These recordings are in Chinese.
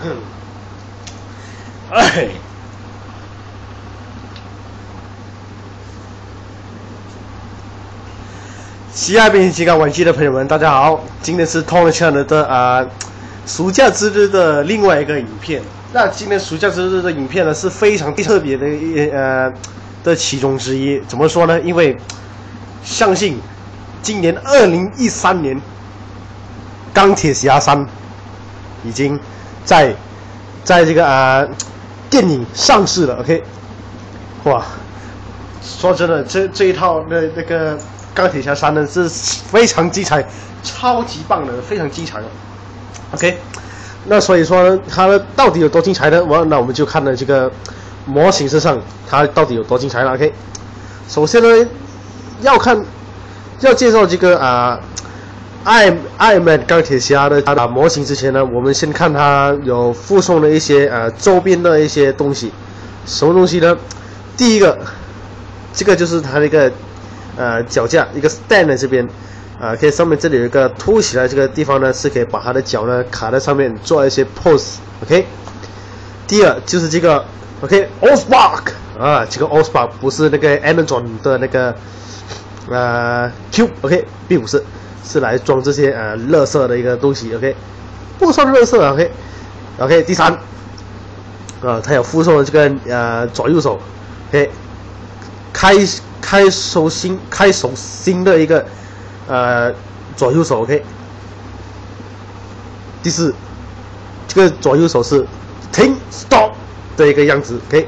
哎，西亚变形金刚玩具的朋友们，大家好！今天是 Tony Channel 的暑假之日的另外一个影片。那今天暑假之日的影片呢，是非常特别的的其中之一。怎么说呢？因为相信今年2013年，钢铁侠3已经在这个电影上市了。OK， 哇，说真的，这一套那个钢铁侠3呢是非常精彩，超级棒的，非常精彩的。OK， 那所以说呢，它到底有多精彩呢？那我们就看了这个模型身上，它到底有多精彩了。OK， 首先呢，要介绍这个Iron Man 钢铁侠的模型之前呢，我们先看它有附送的一些周边的一些东西。什么东西呢？第一个，这个就是它的一个脚架，一个 stand 在这边可以上面这里有一个凸起来这个地方呢，是可以把它的脚呢卡在上面做一些 pose。OK， 第二就是这个 OK，Allspark 这个 Allspark 不是那个 Amazon 的那个Cube OK， 并不是。是来装这些垃圾的一个东西 ，OK， 不算垃圾 OK， 第三，它有附送的这个左右手 ，OK， 开手心的一个左右手 ，OK， 第四，这个左右手是停 stop 的一个样子 ，OK，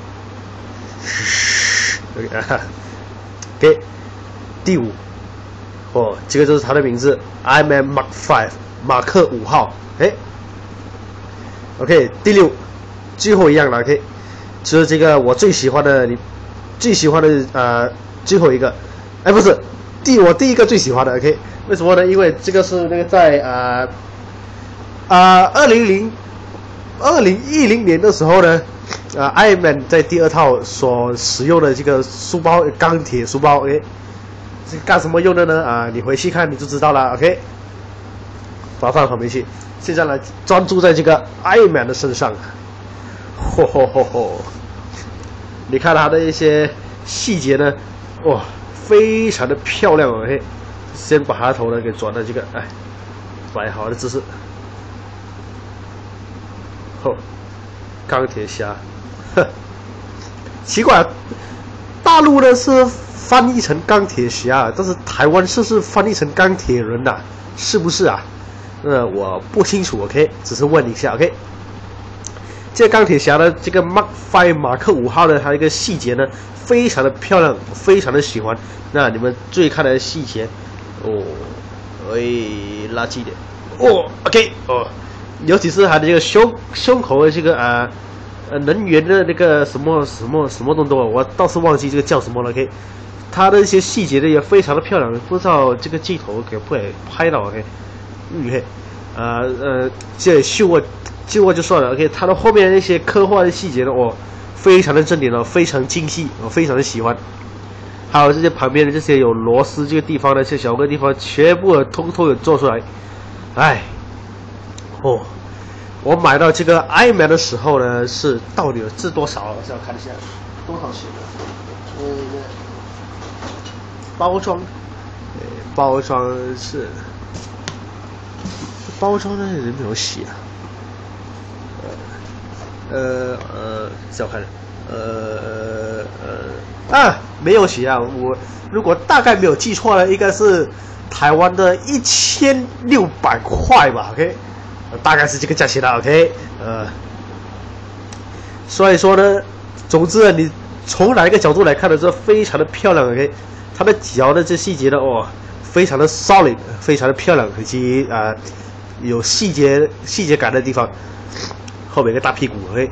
OK， 第五。这个就是它的名字 ，Iron Man Mark 5， 马克5号。OK， 第六，最后一样了。OK， 就是这个我最喜欢的，最后一个，不是，我第一个最喜欢的。OK， 为什么呢？因为这个是那个在2010年的时候呢，Iron Man 在第2套所使用的这个书包，钢铁书包。OK。是干什么用的呢？你回去看你就知道了。OK， 把它放旁边去。现在来专注在这个 Iron Man 的身上。你看它的一些细节呢，哇，非常的漂亮。OK， 先把它头呢给转到这个摆好的姿势。钢铁侠，奇怪，大陆呢是翻译成钢铁侠，但是台湾是翻译成钢铁人呐，是不是啊？我不清楚 ，OK， 只是问一下 ，OK。这个钢铁侠的这个 Mark 5马克5号的它一个细节呢，非常的漂亮，非常的喜欢。那你们注意看它的细节，垃圾一点，OK， 尤其是它的这个胸口的这个能源的那个什么东东，我倒是忘记这个叫什么了 ，OK。它的一些细节呢也非常的漂亮，不知道这个镜头可不可以拍到 ？OK， 这秀过就算了 ，OK。它的后面那些刻画的细节呢，非常的正点非常精细，我非常的喜欢。还有这些旁边的这些有螺丝这个地方的这些小个地方，全部通通有做出来。我买到这个 Iron Man 的时候呢，是到底是多少？我想看一下多少钱呢？包装，包装呢有没有写小看没有写啊。我如果大概没有记错呢，应该是台湾的1600块吧。OK， 大概是这个价钱的。OK， 所以说呢，总之你从哪一个角度来看呢，这非常的漂亮。OK。它的脚的这细节呢，非常的 solid， 非常的漂亮，以及有细节感的地方。后面一个大屁股，OK，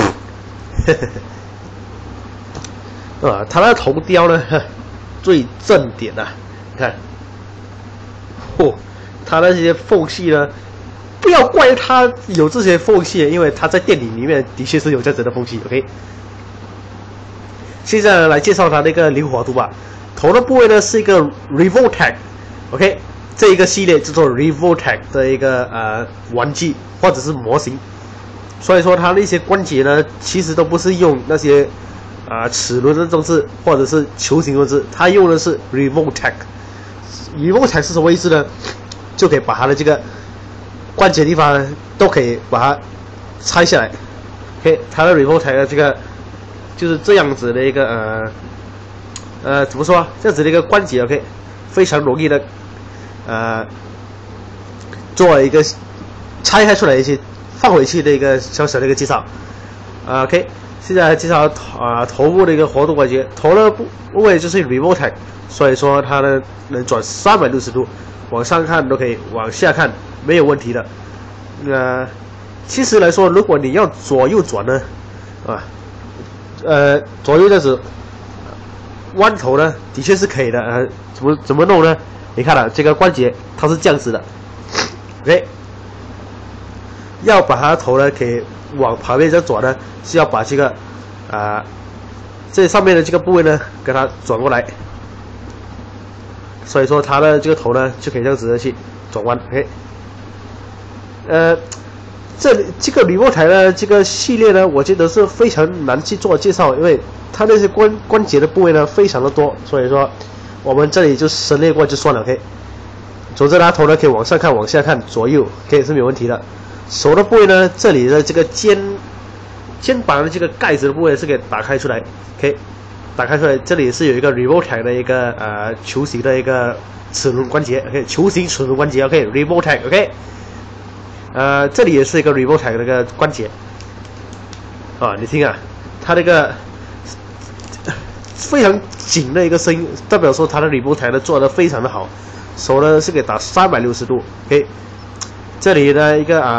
它的头雕呢，最正点啊，你看，它的这些缝隙呢，不要怪它有这些缝隙，因为它在电影里面的确是有这样子的缝隙。OK， 现在来介绍它那个灵活度吧。头的部位呢是一个 Revoltech，OK， 这一个系列叫做 Revoltech 的一个玩具或者是模型。 所以说它那些关节呢，其实都不是用那些齿轮的装置或者是球形装置，它用的是 Revoltech。Revoltech 是什么意思呢？就可以把它的这个关节地方呢，都可以把它拆下来。OK， 它的 Revoltech 的这个就是这样子的一个怎么说？这样子的一个关节 ，OK， 非常容易的做一个拆开出来一些放回去的一个小小的一个介绍。OK， 现在介绍头部的一个活动关节，头的部位就是 Revoltech， 所以说它呢能转360度，往上看都可以，往下看没有问题的。其实来说，如果你要左右转呢，左右这样子弯头呢，的确是可以的。怎么弄呢？你看了这个关节它是这样子的 ，OK。要把它的头呢，可以往旁边这样转呢，是要把这个这上面的这个部位呢，给它转过来。所以说它的这个头呢，就可以这样子的去转弯 ，OK。这个Revoltech呢，这个系列呢，我觉得是非常难去做介绍，因为它那些关节的部位呢非常的多，所以说我们这里就省略过就算了 ，OK。总之，它头呢可以往上看、往下看、左右，OK 是没有问题的。手的部位呢，这里的这个肩膀的这个盖子的部位是可以打开出来 ，OK， 打开出来，这里是有一个 Revoltech 的一个球形的一个齿轮关节 ，OK， 球形齿轮关节 ，OK，Revoltech，OK， 这里也是一个 Revoltech 的一个关节，你听啊，它这个非常紧的一个声音，代表说它的 Revoltech 呢做的非常的好，手呢是可以打360度 ，OK。这里的一个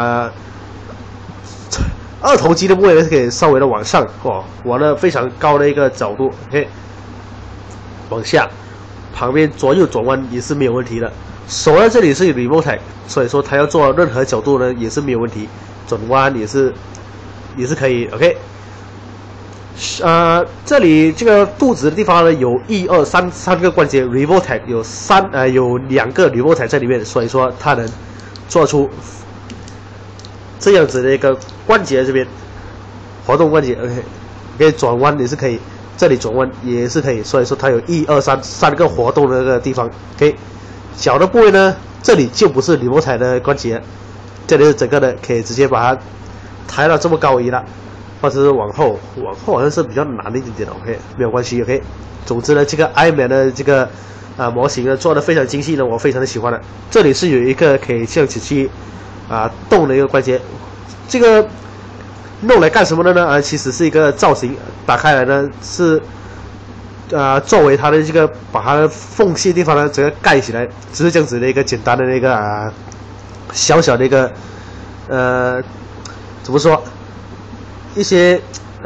二头肌的部位呢是可以稍微的往上往了非常高的一个角度 ，OK， 往下，旁边左右转弯也是没有问题的。手在这里是 Revoltech， 所以说它要做任何角度呢也是没有问题，转弯也是可以 ，OK。这里这个肚子的地方呢有1、2、3个关节 Revoltech， 有2个 Revoltech 在里面，所以说它能做出这样子的一个关节，这边活动关节 ，OK， 可以转弯也是可以，这里转弯也是可以，所以说它有1、2、3个活动的那个地方 ，OK。脚的部位呢，这里就不是Revoltech的关节，这里是整个的，可以直接把它抬到这么高移了，或者是往后好像是比较难一点点的 ，OK， 没有关系 ，OK。总之呢，这个 Ironman 的这个模型呢做的非常精细呢，我非常的喜欢的。这里是有一个可以这样子去动的一个关节，这个弄来干什么的呢？其实是一个造型，打开来呢是作为它的这个把它的缝隙的地方呢整个盖起来，只是这样子的一个简单的那个小小的一个怎么说一些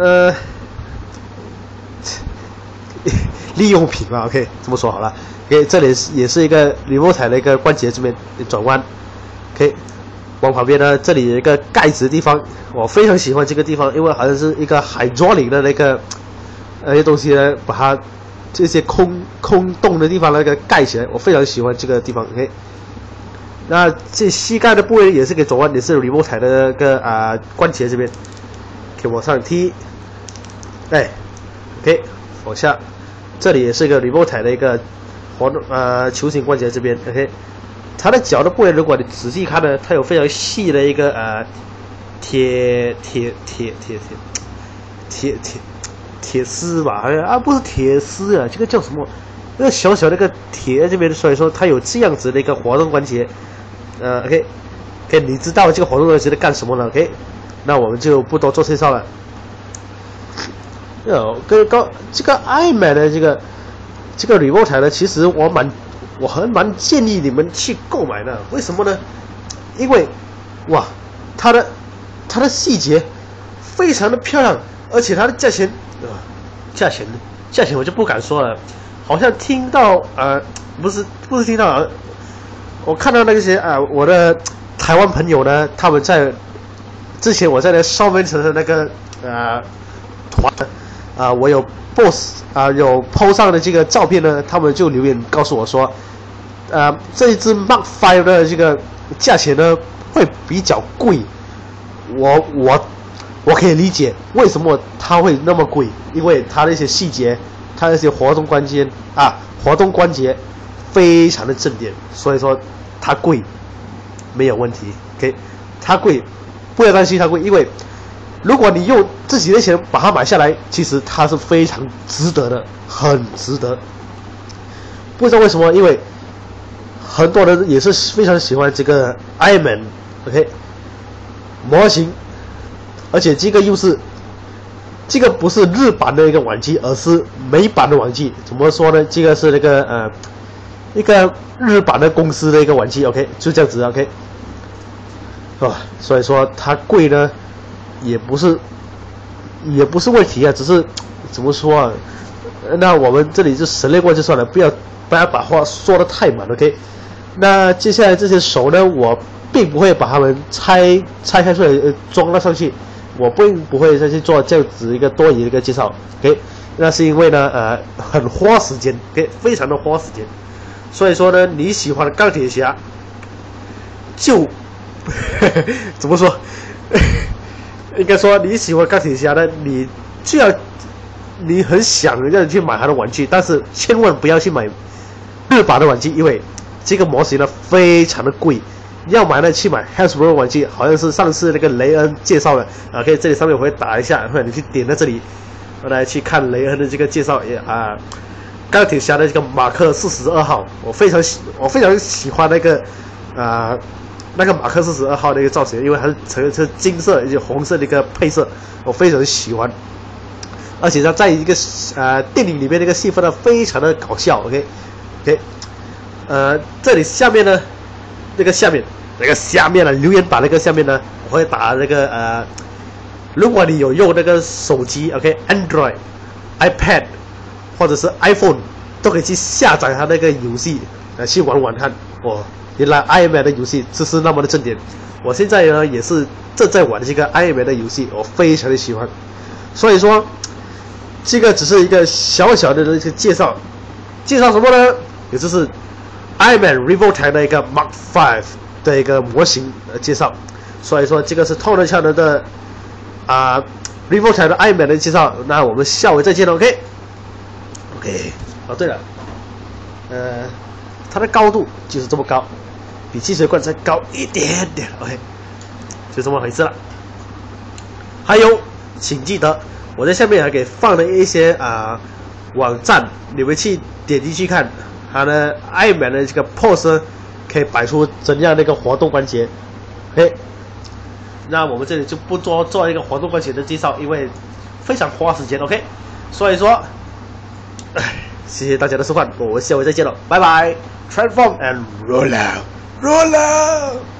利用品吧 ，OK， 这么说好了。OK， 这里也是一个Revoltech的一个关节，这边转弯 ，OK， 往旁边呢，这里有一个盖子的地方，我非常喜欢这个地方，因为好像是一个hydraulic的那个些东西呢，把它这些空洞的地方那个盖起来，我非常喜欢这个地方 ，OK。那这膝盖的部位也是给转弯，也是Revoltech的那个关节这边，可以往上踢，OK， 往下。这里也是一个Revoltech的一个活动球形关节这边 ，OK， 它的脚的部位，如果你仔细看呢，它有非常细的一个铁丝吧，不是铁丝啊，这个叫什么？那个小小的一个铁这边，所以说它有这样子的一个活动关节，OK， 你知道这个活动关节在干什么了 ？OK， 那我们就不多做介绍了。这个Ironman的这个Revoltech呢，其实我还蛮建议你们去购买的。为什么呢？因为哇，它的细节非常的漂亮，而且它的价钱我就不敢说了。好像听到不是听到我看到那些我的台湾朋友呢，他们在之前我在那上面城的那个团。我有 boss 有 po 上的这个照片呢，他们就留言告诉我说，这一支 Mark V 的这个价钱呢会比较贵，我我可以理解为什么它会那么贵，因为它的一些细节，它的一些活动关节非常的正点，所以说它贵没有问题。OK， 它贵不要担心它贵，因为如果你用自己的钱把它买下来，其实它是非常值得的，很值得。不知道为什么，因为很多人也是非常喜欢这个 Iron Man OK 模型，而且这个不是日版的一个玩具，而是美版的玩具。怎么说呢？这个是那个一个日版的公司的一个玩具 OK， 就这样子 OK。所以说它贵呢，也不是问题啊，只是怎么说啊？那我们这里就省略过就算了，不要把话说得太满 OK。那接下来这些手呢，我并不会把它们拆开出来装了上去，我并不会再去做这样子一个多余的一个介绍 OK。那是因为呢很花时间 OK， 非常的花时间。所以说呢，你喜欢的钢铁侠就怎么说？应该说你喜欢钢铁侠呢，你很想要去买他的玩具，但是千万不要去买日版的玩具，因为这个模型呢非常的贵。要买呢去买 Hasbro 玩具，好像是上次那个雷恩介绍的可以这里上面我会打一下，或者你去点在这里，来去看雷恩的这个介绍钢铁侠的这个马克42号，我非常喜欢那个那个马克42号的一个造型，因为它是金色以及红色的一个配色，我非常喜欢。而且它在一个电影里面那个戏份呢，非常的搞笑。OK， 这里下面呢，那个下面呢，留言板那个下面呢，我会打那个如果你有用那个手机 ，OK，Android、iPad 或者是 iPhone， 都可以去下载它那个游戏去玩玩看。原来 Iron Man 的游戏就是那么的正点。我现在呢也是正在玩这个 Iron Man 的游戏，我非常的喜欢。所以说，这个只是一个小小的一个介绍，介绍什么呢？也就是 Iron Man Revoltech 的一个 Mark V 的一个模型介绍。所以说，这个是透能效能的Revoltech 的 Iron Man 的介绍。那我们下回再见了 ，OK。对了，它的高度就是这么高。比汽水罐再高一点点 ，OK， 就这么回事了。还有，请记得我在下面还给放了一些网站，你们去点进去看，它的Iron Man的这个 pose 可以摆出怎样的一个活动关节 ，OK。那我们这里就不做一个活动关节的介绍，因为非常花时间 ，OK。所以说，谢谢大家的收看，我们下回再见了，拜拜 ，Transform and roll out。Roll out!